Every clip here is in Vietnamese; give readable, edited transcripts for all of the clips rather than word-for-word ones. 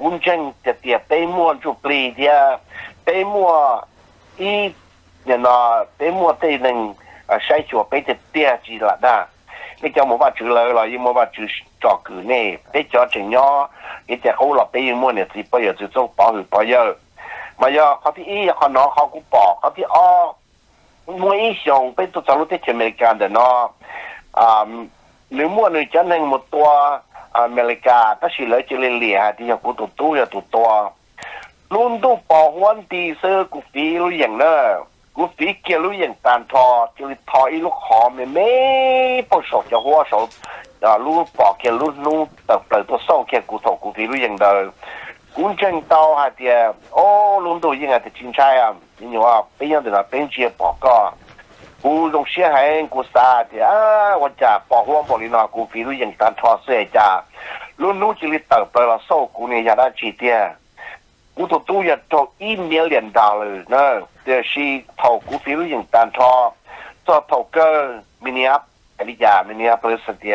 cũng chân tiệt tây mua chụp lì thì tây mua ít nhà nó tây mua tây nâng sai chùa bây giờ tiệt gì là đa cái cho một vài chữ lời là như một vài chữ trò cử này để cho chừng nhỏ cái trẻ khâu là bây giờ mua này thì bây giờ chỉ cho bỏ hủy bao giờ mà giờเขาที่อีเขาเนาะเขากูบอกเขาที่อ้อมวยส่งไปตัวสรุปที่อเมริกาเด้อเนาะหรือมวยหนึ่งจะหนึ่งหมดตัวอเมริกาถ้าสิเลยจะเลี่ยที่จะกูตัวอย่าตัวรุ่นตู้ปอหัวตีเสื้อกูฟีรู้อย่างเนอะกูฟีเกี่ยวรู้อย่างตานทอจะทออีลูกหอมไม่พอสอบจะหัวสอบรู้ปอกเกี่ยวรู้แต่เปิดตัวโซ่เกี่ยวกูถกกูฟีรู้อย่างเดิมcũng chân tao hạt thì luôn tôi như là thì chính trai nhưng mà bây giờ thì là bên chia bỏ co cú dùng xe hay cú xa thì tôi chả bỏ hoa bỏ đi nào cú phí luôn những tàn thoa xe chả luôn chỉ đi tập là sau cú này đã chỉ tiền cú tụi tôi giờ cho email liền đào rồi nè để khi thầu cú phí luôn những tàn thoa cho thầu cơ Minneapolis thì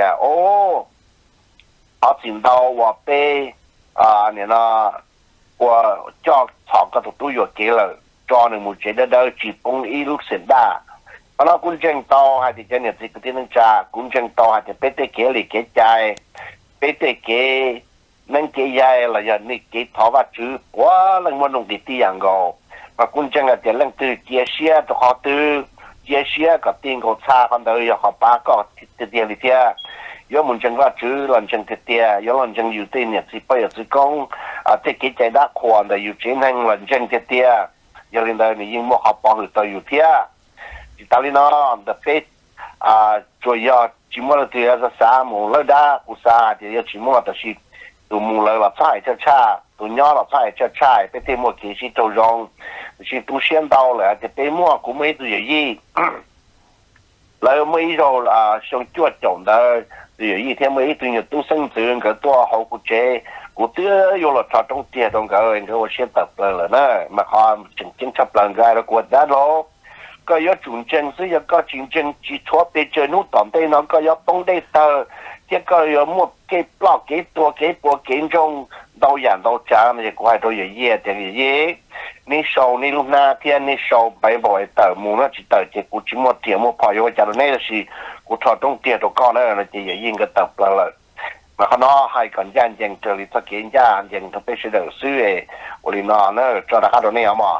họ tìm到我被你呢？我叫炒个都有给了，叫你们觉得到基本一路是大。那公正刀还得讲你这个地方家，公正刀还得别得给你给债，别得给能给债了要你给头发猪，我能不能给这样个？那公正啊，得能对接些都好对，接些个电个差看到要好八个这里天。有门正个主，人正特啲，有人正要啲日子不日子講，即係幾隻得看就要轉行人正特啲，有領導你應冇學幫佢都要啲，但係呢，特別主要全部都係個啥冇嚟得，個啥就要全部都是都冇嚟啦，差就差，都nhỏ啦差就差，別啲冇其實做用，是都先到了，就別冇古咩都要依，嚟咩就上腳種的。有一天每一顿有都生存个多好不接，我这有了他中间中个，你我先得了呢，嘛看正差不多个了国家咯，个要竞争是一个竞争基础，别就努当地那个要懂得的，这个要么给包给多给波给中，都人都讲那些国外都有业的业，你收你路那天你收白不会得，木那只得这估计么天么朋友讲的那个是。我朝中间都搞了，那就也应该得了。mà nó hay còn gian dành cho lý thoát kiến ra dành cho bế sĩ đầu sư ấy của lý nó cho đã khá đồ này mà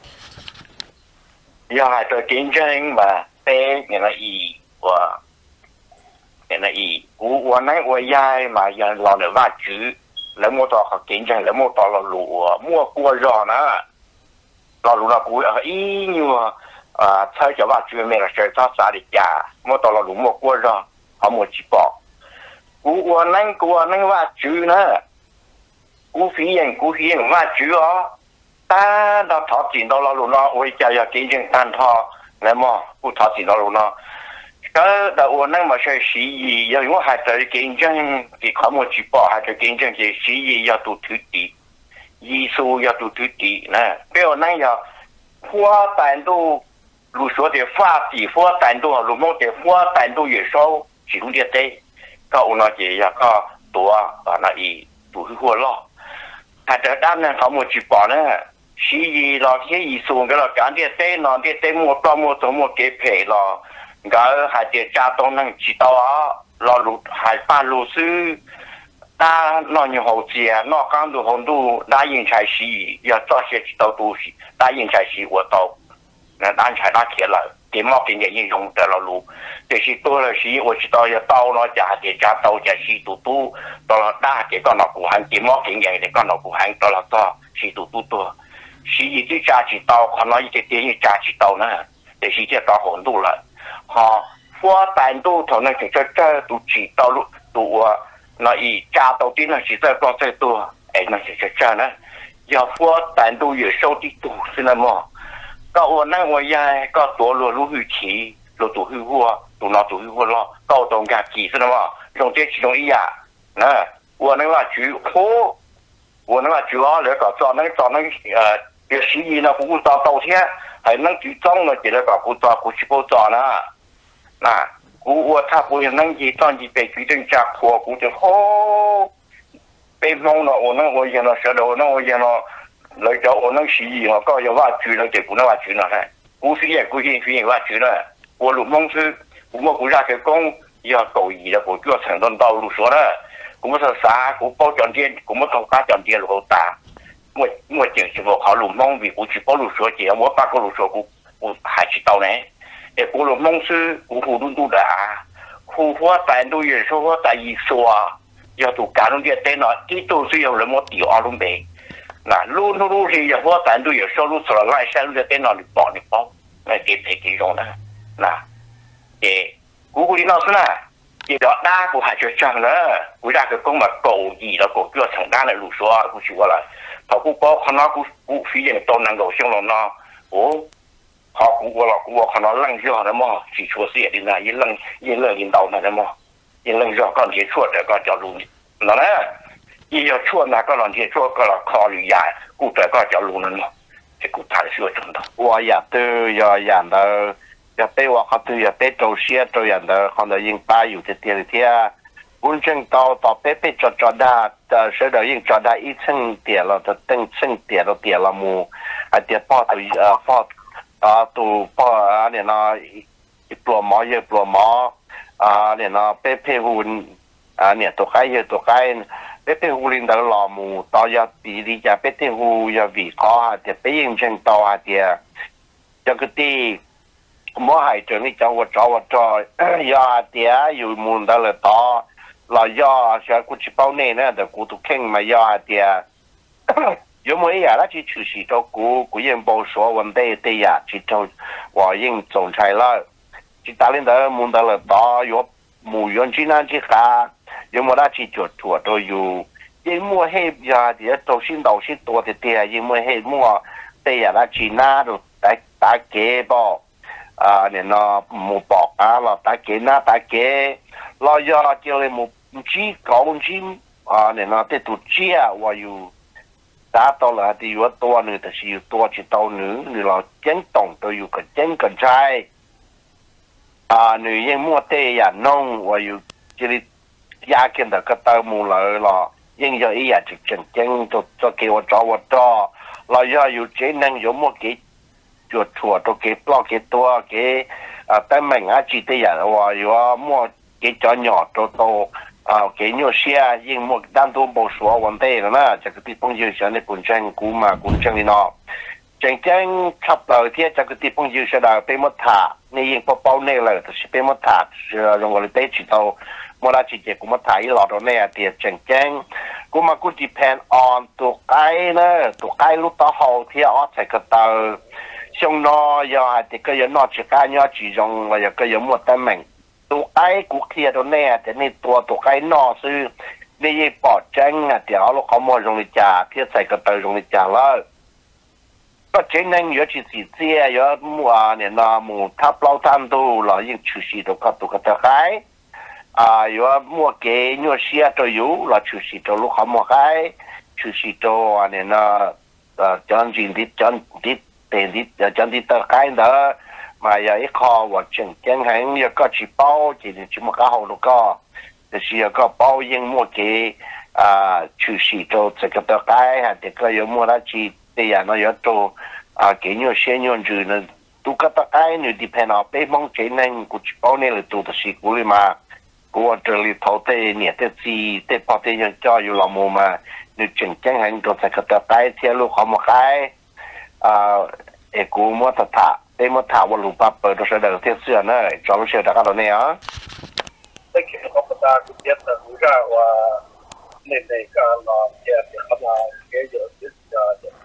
do hai tôi kiến tranh mà bế nghĩa là ý của nghĩa là ý của nãy của dài mà giờ lo được vài chữ lấy mua tỏ họ kiến tranh lấy mua tỏ là lụa mua cua giò nữa là lụa là cua ý như mà thay cho vài chữ mình là chơi cho xã đi trả mua tỏ là lụa mua cua giò họ mua chỉ bỏ của nãy vài chữ nữa cú phí yên vài chữ đó ta đã thọ tiền đó là lụa nó ôi trời ơi kiến tranh tan thọ lấy mua cú thọ tiền đó lụa nó cái đầu nãy mà chơi sĩ gì giờ chúng hai tới kiến tranh thì có một chỉ bỏ hai tới kiến tranh thì sĩ gì giờ tụt thứ tỷ Giêsu giờ tụt thứ tỷ nè bây giờ nãy giờ hoa tàn đô lũ số để phát tỷ hoa tàn đô lũ mông để hoa tàn đô nhiều số chỉ đúng địa thế cậu nói gì giờ có tua và là ý tụt thứ hoa lo hai tới đám này có một chỉ bỏ nữa sĩ gì là cái Giêsu cái là cái địa thế một to một cái phê là cái hai địa cha tông năng chỉ tao á là lũ hai ba lũ sư ta nói như hậu chia nó刚都红都答应才是要做些知道东西答应才是我到那单才那起了给毛病也应用得了路就是多了是我知道要到了家的家到家是都到了大的个老古汉给毛病也的个老古汉到了到是都多是一直家知道可能一个电影家知道呢就是这到红都了好我单独同那个这都知道路都我那以家到底那是在多最多，哎，那是这样呢。要说单独有收的多是那么，个我那我也个多路去骑，路都去货，都拿都去货了，高东家几是那么，用这其中一样，那我那个就好，我那个就好那个找那有时宜那不找到天，还能去找那这个不找不去不找呢，那。我他不能去当你被举证家破估就好， 被蒙了，我能我见到舌头，那我见到来叫我能洗衣，我搞要挖猪了，结果那挖猪了噻，古时也古现学也挖猪了，我路蒙是，我们国家去讲要搞义了，我叫承担道路说了，我们说啥，我包奖金，我们头家奖金路大，我讲是我考路蒙比我去包路说节，我把个路说我还知道呢，哎，我路蒙是我糊涂涂的啊，胡话单独也说话单一说啊。要做家中的电脑，这都是有人么丢阿龙呗。那路是要我单独有收入出来，来山路的电脑里包，那给赔给用的。那，古的老师呢，也要大股还就涨了，国家个公嘛高义了，个要承担的路数啊，过去我了，他不包看到股非常都能够形容呢，好股了，我看到冷就好了嘛，基础是也的呢，一冷领导那的嘛。因为要刚接触这个叫路，那呢，也要错那个人接触个了考虑呀，古这个叫路呢嘛，这古他是要真的。 我也都要人的，要被我看都要被周些都人的，看到应把有的点天，本正到被做的，谁的应做的一层点了，的等层点都点了么，啊点包都都包啊你那一波毛一波毛。เนี่ยเนาะเป้หุ่นเนี่ยตัวใครเยอะตัวใครเป้หุ่นลินเดอร์ลอมูต่อยาปีดีจะเป้หุ่นยาวิเคราะห์เดี๋ยวเป้ยิงเชิงต่อเดี๋ยวจะก็ตีมั่วหายจนนี่จะวัดจอยาเดี๋ยวอยู่มุนเดอร์ต่อเรายาเชื่อกูจะเป้าเนี่ยนะเดี๋ยวกูตุกเข่งมายาเดี๋ยว有没有那去出席到古人报说问题对呀，去做我应总裁了。chỉ ta lên đó muốn đó là đó có mù yon chỉ năng chỉ cả nhưng mà đã chỉ chuột chuột rồiอยู่ยังมัวให้ยาเดี๋ยวตัวชิ้นดอกชิ้นตัวเตี้ยยังมัวให้มัวเตี้ยละจีน่าดูตาเก๋บอกเนี่ยเนาะหมูบอกเราตาเก๋หน้าตาเก๋เรายาเจียวเลยหมูจีเก่าจีเนี่ยเนาะแต่ตัวเจี๊ยว่าอยู่ตาตัวละที่อยู่ตัวหนึ่งแต่สิอยู่ตัวจีตัวหนึ่งนี่เราเจ้งตรงตัวอยู่กับเจ้งกันใช่女人莫对呀弄，我有这里压根的个豆木来了，应有一日就正经都给我找，老要有这能有莫给就错都给不给多给但明啊记得人话有莫给找鸟都给鸟些因莫单独不说问题了呢，这个地方就像你本身股嘛，本身的喏。真正差不多ที่จะก็ที่ปุ่งยูเสดาเป็นมดถานี่ยิงปอเน่เลยแต่สิเป็นมดถาลงก็เลยได้จิตเอาเมื่อไรจิตเจกูมดถาอีหลอดเนี่ยเดียจังจังกูมากูดิเพนออนตัวไก่เนอะตัวไก่ลูกต่อหอที่ออใส่กระต่ายช่วงนอยาเด็กก็ยังนอจิกายอจีจงว่าก็ยังหมดแต่แม่งตัวไก่กูเคลียร์ตัวเนี่ยแต่นี่ตัวไก่นอซื้อนี่ยิงปอดจังเดี๋ยวเราเขาหมดลงในจ่าที่ใส่กระต่ายลงในจ่าแล้วก็เช่นนั้น有去是这有木เนี่ยนะ木他包摊都老应出席都个得开有木给有些都有老出席都路好木开出席都เนี่ยนะ将军的等的将的得开的嘛有一靠我正经很有个去包就是这么个好路个就是有个包应木给出席都这个得开还这个有木那去แต่อย่างน้อยตัวเกี่ยวเชี่ยนจูนตุกตะไคร้เนี่ยดิเพนเอาไปมองเจนังกูจะเอาเนี่ยเลยตัวตัดสิกูเลยมากูว่าจะเลยท้อเตเนี่ยเตจีเตพอเตยังจ่ออยู่ลำมูมาเนี่ยจึงแจ้งให้ตัวตะกตะไคร้เที่ยวลูกเขามาไคร้กูมัวตะถาเตมัวถาว่าลูกป้าเปิดตัวเสด็จเที่ยวเสื้อเนอะจอลูกเสือตะกันตัวเนี่ยแต่เกี่ยวกับตาคุณเย็นแต่รู้จักว่าในการรอเกี่ยวกับขนาดเกี่ยวกับ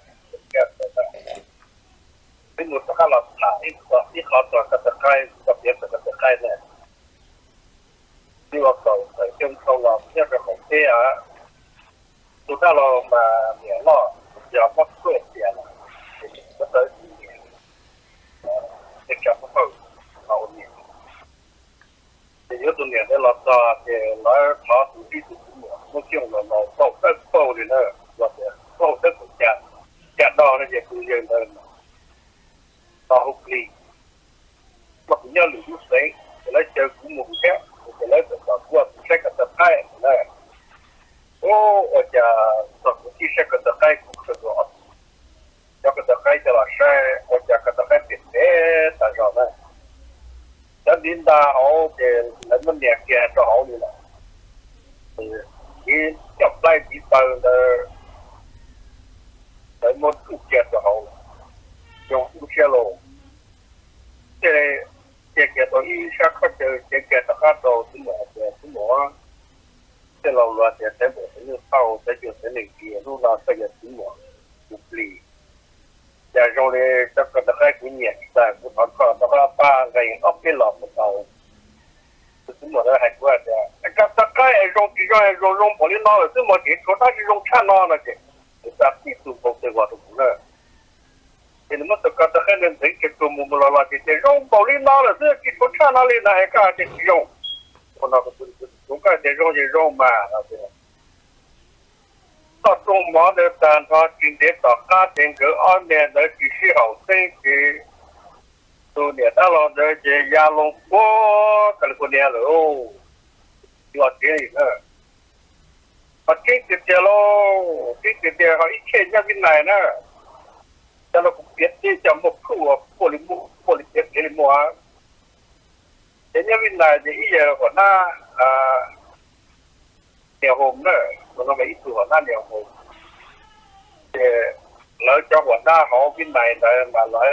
เป็นหนุนสักหลอดหนาที่เขาตัวกระไคร้กับเย็บกระไคร้เนี่ยที่ว่าเขาใส่เครื่องเขาเราเนี่ยเป็นของเตี้ยดูถ้าเรามาเนี่ยล่อยาพักเพื่อเสียนะก็จะเด็กกับพวกเราเนี่ยแต่ยุคตัวเนี่ยเราต่อเนี่ยเราดูที่สุดเนี่ยเมื่อกี้เราโตเลยเนอะว่าเนี่ยโตได้ผลจะดอเนี่ยจะคือยังเดินต่อหุบลีว่าคุณย่าหรือลูกเสือจะไล่เจอกูหมู่แค่จะไล่ต่อตัวใช้กับตะไคร้เลย我家做地些个的海不可多，要个的海叫了晒，我家个的海变的，但是呢，咱领导好的，那么年纪就好的了，你要来地方的，那么住家就好了，用不些喽，这个到一下课就这个的话到什么。这老了的在我们到这就是那个路上这个什么不理，然后呢，这个的海归年在不他看的话，把人那边老不到，是什么的海归的，刚大概用玻璃脑了，这么的，说他是用产脑了的，咱地图不对我都不认。你们这个的海人真是做木木拉拉的，用玻璃脑了，这基础产脑里那还干的用，我那个不是。我感觉容易肉嘛，那个。到中毛的单他今天到家庭个2年的继续好生的，都年到了的这亚龙坡，可能过年喽，要电影了。这喽，这好1000人民来呢，咱们别的叫木库啊，玻璃别的木啊。人家民来的一夜我那年红呢，我那么一组我那年红，来叫我那好民来的嘛来，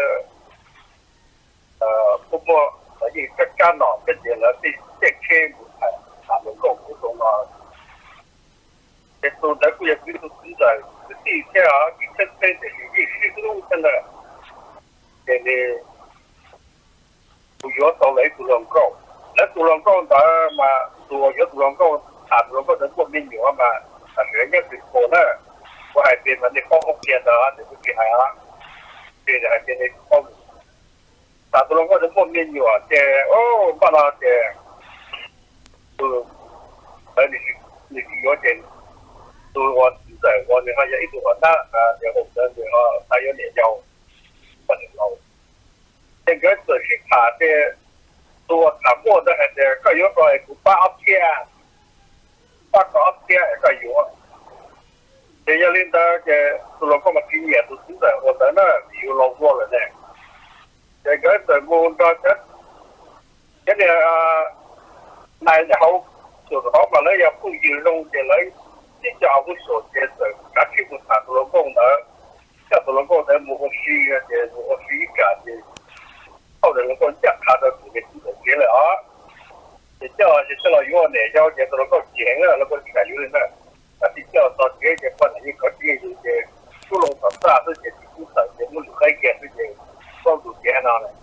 不过而且这家脑这些了这车舞台，他们够不懂啊？这都在过也不是现在，第一天啊，这的是路真的，这里。不要到来杜浪高，来杜浪高那嘛，多有杜浪高，他杜浪高人过民有嘛，但是人家是说呢，我还变成那高红边的啊，这个厉害啊，这个还变那高，他杜浪高人过民有啊，这哦，把那这，你是有点，都我现在我你看也一直我那然后的还有点要，不能老。这个只是他的做他做的还是个有个8天个有，这要领导这除了我们经验都是的，我在那有老多了呢。这个在我这里买的好，就是好把那要不有用的来，这家伙说的是，他去不他除了工的，像除了工的模式的模式一家的。后头能够讲他的这个基本结了啊，这叫了有哪叫这能够钱啊，能够看有人呢，这叫到这些可能一个这些出笼到啥这些基础这些我们还给这些帮助钱拿了，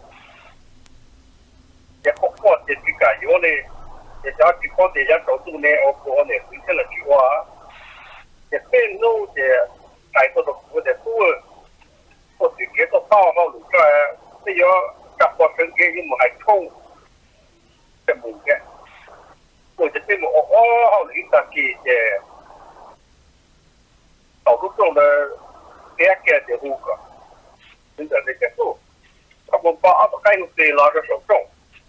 这包括这个有呢，这叫这个这些投资呢，我呢回去了去话，这边路的太多的服务的多，我直接到到好路这这要。các con sinh kia nhưng mà hành không cái mùng kia rồi thì cái một họ lý ta kỳ để tàu lúc trong là cái để hú cả bây giờ cái số các con bảo cái lúc này là cái số trong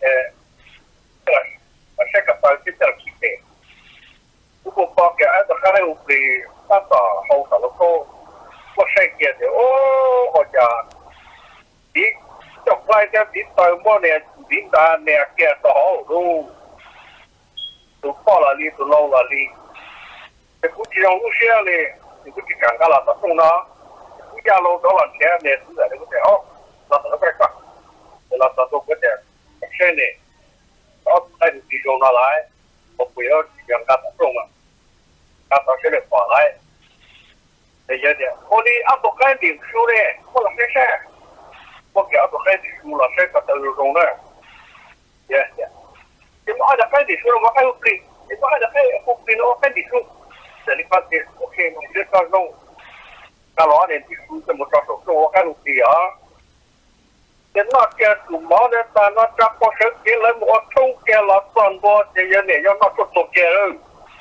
sẽ gặp phải cái chuyện gì thế các con bảo cái cái lúc này ta hậu ta lúc có sẽ kia để họ trả đi trong lại cái việc tàu mua này việc ta này kia đó luôn tụi bao là đi tụi lâu là đi cái cũng chỉ trong lúc xe này thì cũng chỉ cảm thấy là tập trung nó cũng gia lâu đó là xe này cũng là cái đó là nó phải quoi là tập trung cái này xe này đó thay vì dùng nó lại một buổi đó chỉ cần tập trung mà tập sẽ được bỏ lại bây giờ thì cô đi áp dụng cái điểm số này cô làm cái xe我给他开的书了，谁可都有用的，也，你们还得开的书了，我还有不灵，你们还得不灵了，我开的书，这里发现 OK， 你这个用，那老年的书怎么着手说，我还有不啊？这那些主毛的，但那这不是给人我充给了三多，这些呢要拿出做给人，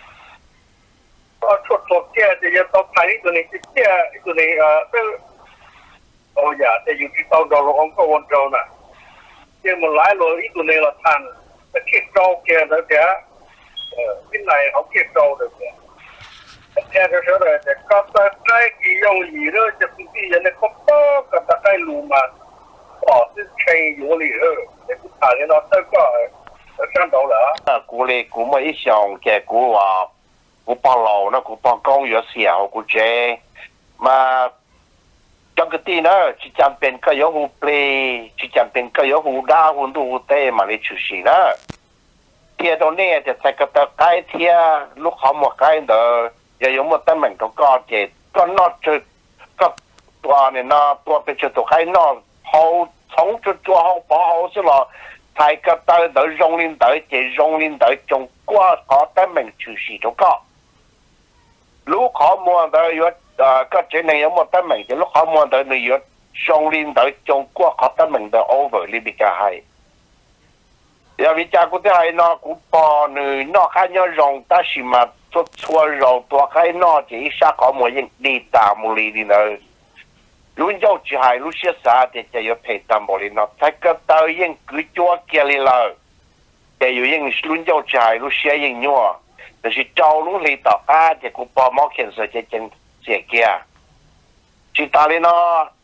出做给这些到台里头呢，这一个呢这。哦呀，这有去到到了红个温州呢，这么来了一个那个摊，去招给那个，进来好去招的个， theo cái số này có cái用语了，就本地人的可多个大概路嘛，哦，是吹有理了，你不打人到这个上头了啊。 古里古么一想嘅古话，古帮路那古帮工有时候古这，嘛，这个地呢，只จำเป็นก็有หูเปล只จำเป็นก็有หูด่าหูดูหูเตมาเลยชุสินะเทียตรงนี้จะใส่กระตะไก่เทียลูกเขาหมดไก่เด้ออย่า有冇得明ก็เจ็ดก็นอจุดก็ตัวเนี่ยนะตัวเป็นจุดตัวไก่นอ好从จุดตัว好保好是咯ใส่กระตะเด้อ容林เด้อเจ容林เด้อจงกว่าเขา得明ชุสิตัวก็ลูกเขาหมดเด้อ有ก็เจน有冇得明嘅ลูกเขาหมดเด้อ你有容林เด้อจงกว่าเขา得明的 over 呢邊嘅係有วิจารณ์กูได้นอกูปอหนึ่งนอข้าย่อรงแต่สิมาตัวชัวเราตัวใครนอจะอีสักเขาหมดยังดีตามมุลีนี่เลยรู้ยกจะให้รู้เสียสาแต่จะอยู่เพจตามมุลีนอถ้าก็เตยยังกุจัวเกลีเลยแต่อยู่ยังรู้ยกจะให้รู้เสียยังยัวแต่สิเจ้ารู้ลีต่อจะกูปอมอเขียนเสียจะจังเสียเกียสิตาลีนอ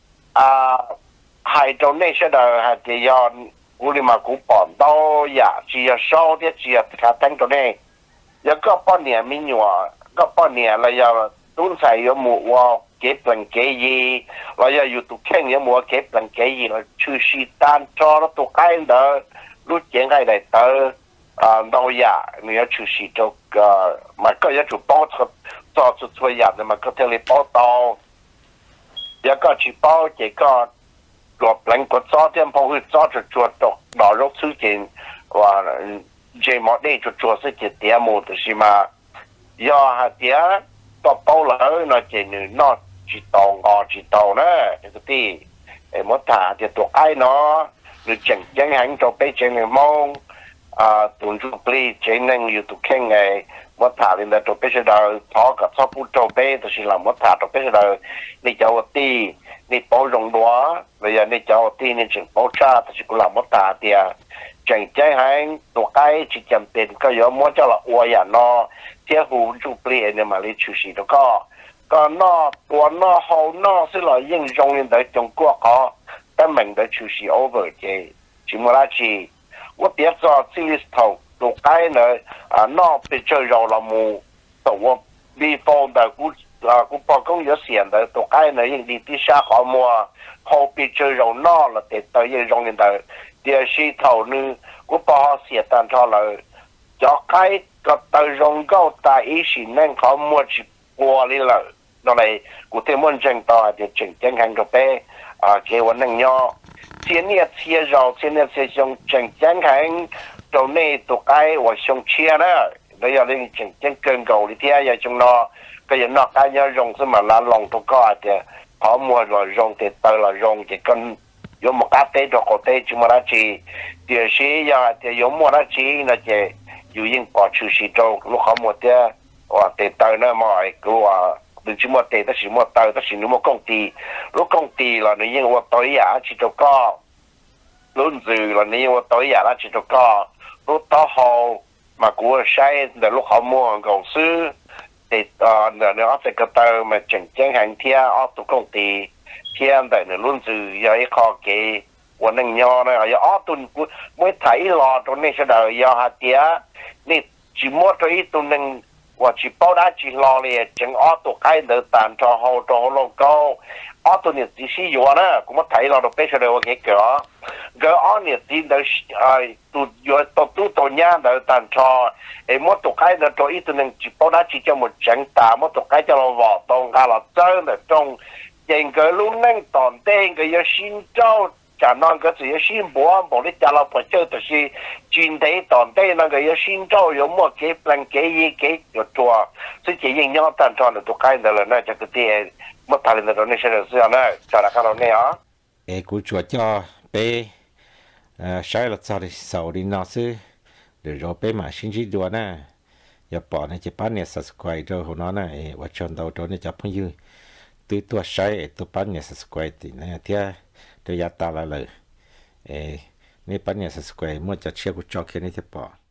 ให้ตรงนี้เสด็จให้จะย้อนกูเลยมากูปอนโตอยากจีจะโซ่ที่จีจะขาตั้งตัวนี้ยังก็ป้อนเนี่ยมีหนัวก็ป้อนเนี่ยเราอยากตุ้นใส่ยาหมูว่าเก็บหลังเกยีเราอยากอยู่ตุกแข้งยาหมูเก็บหลังเกยีเราชื่อชีตานจอแล้วตุกไก่เด้อรู้เจียงไก่ได้เด้อเราอยากเนี่ยชื่อชีจกมันก็อยากจุดป้อต่อจุดช่วยอยากแต่มันก็เทเลป้อต่อยังก็ชีป้อเจ้าก็ตัวแปลงกดซอเทียมพอคือซอจุดตกดอกรกซื้อกินว่าเจมอได้จุดซื้อเจียมูตัวสิมายอหาเจียต่อเป้าเลยนอเจนึนอจีตองจีตองนะก็ที่มดถาเจียตัวไอ้เนาะหรือจังหันตัวไปจังหนึ่งมองตุนจุปลีเจนึงอยู่ตัวแข่งไงมดถาเรียนตัวไปเฉยๆพอกับชอบพูดตัวไปตัวสิลามดถาตัวไปเฉยๆนี่เจ้าตีนี่ป้องรงดัวเลยนี่เจ้าที่นี่จึงป้องชาแต่สิกุลามตาเดียจังใจให้ตัวไก่ที่จำเป็นก็ยอมมั่วเจ้าละอวยนอเที่ยวหูจูเปลี่ยนมาเลยชูสีแล้วก็นอตัวนอเขานอสิเรายิ่งรงเงินได้จงกัวเขาแต่เหมือนได้ชูสีโอเวอร์เจจิมราชีว่าเปียกจอซิลิสเท่าตัวไก่เนี่ยนอไปเจอเราละมูตัวบีโฟนแต่กูปอกง有เสียนแต่ตัวไก่เนี่ยยังดีที่ชาขอมัวเขาไปเจอเรานอละแต่ตัวยังรงเงินได้เดี๋ยวชีเท่านึงกูปอเสียตันทอเลยจอกไก่ก็ตัวรงก็ตายอีสินั่งเขามัวจิปัวเลยเลยนั่นเลยกูเทมันจังต่อเดี๋ยวจังหันกับเป้เกี่ยวนั่งย่อเทียนเนี่ยเทียเราเทียนเนี่ยเสียชงจังหันตรงนี้ตัวไก่ว่าชงเชียนะแล้วอย่าเล่นจังเกินเก่าที่เทียอย่าจงนอก็อย่านอกการยังรงสมัยละลงตัวก็อาจจะพอมัวละรงเตะละรงจะกันยมกาเตะดอกเตะจุมาราชีเดี๋ยวชีอยากจะยมมัวราชีนะจะอยู่ยิ่งปอดชูชีโตลูกเขาหมดเตะว่าเตะนะมาไอ้กูว่าดึงชิมัวเตะแต่ชิมัวแต่ชินุมัวกงตีลูกกงตีละนี่ยิ่งว่าต่อยยาชิโตก็รุ่นสื่อละนี่ว่าต่อยยาละชิโตก็ลูกต่อหอมากูใช้แต่ลูกเขามัวกงซื้อthì nó áp cái tờ mà chẳng hạn thia áp tụ công ty thia tại nó luôn từ giờ khó cái quan năng nhỏ này giờ áp tụ mới thấy lo tụ này sẽ đợi giờ hạt tía này chỉ mua cái tụ năng và chỉ bao đã chỉ lo liền chẳng áp tụ cái đỡ tàn cho họ lâu câu áp tụ này chỉ sử dụng nữa cũng mới thấy lo được bây giờ được cái cái áp này thì đỡ tụ giờ tụ nhà đỡ tàn cho một tổ cái là cho ít tụi mình chỉ bao đã chỉ cho một trận tà một tổ cái cho nó vỏ tông hay là chơi là trong những cái lúc năng tòn tên cái yêu xin châu chả nói cái gì yêu xin bố bố đi cho nó phải chơi thì si chuyên thấy tòn tên là cái yêu xin châu yêu một cái plan cái gì cái cho chùa所以chỉ nhìn nhau tàn cho là tổ cái là nó cho cái tiền một thằng là nó sẽ được sao nữa cho là cái này á cú chùa cho bé sai là sao thì sau đi nó sẽ để rồi bé mà xin chỉ đùa nè giờ bỏ này chỉ bán nhà subscribe rồi hồ nó này và chọn đầu đó này cho phong dư từ tua sai từ bán nhà subscribe thì này thì tôi giờ ta là lời này bán nhà subscribe mua cho chia của cho kia này thì bỏ